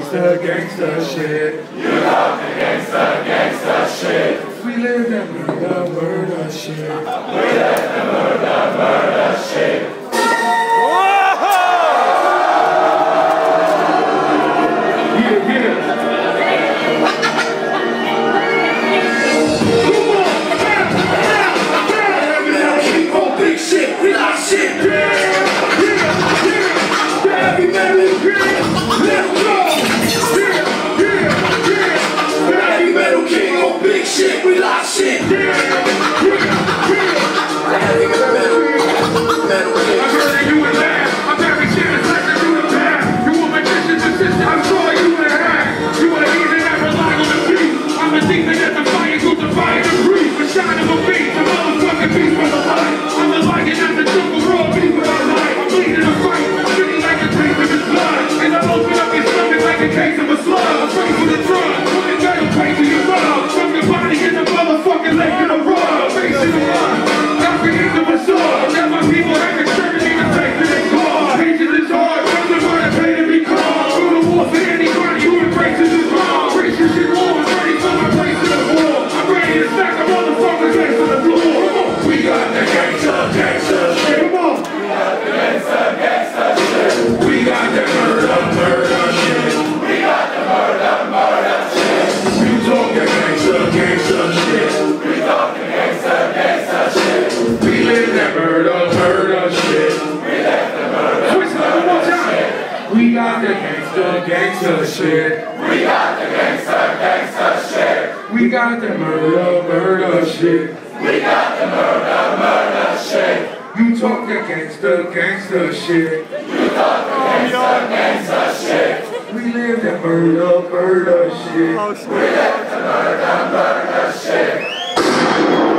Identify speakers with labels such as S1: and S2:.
S1: gangsta shit.
S2: You talk the gangsta shit.
S1: We live that murder shit.
S2: We live the murder shit.
S1: We got the gangsta shit.
S2: We got the gangsta shit.
S1: We got the murder shit.
S2: We got the murder shit.
S1: You talk the gangsta shit.
S2: You talk the gangsta shit.
S1: We live the murder shit.
S2: We live the murder shit.